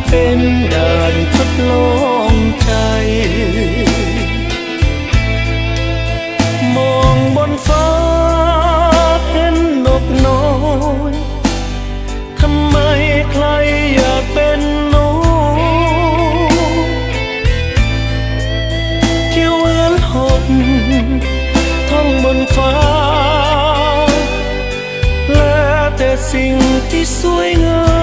เป็นด่านทดลองใจมองบนฟ้าเห็นนกน้อยทำไมใครอยากเป็นนกเกี่ยวเอื้อนหดท่องบนฟ้าและแต่สิ่งที่สวยงาม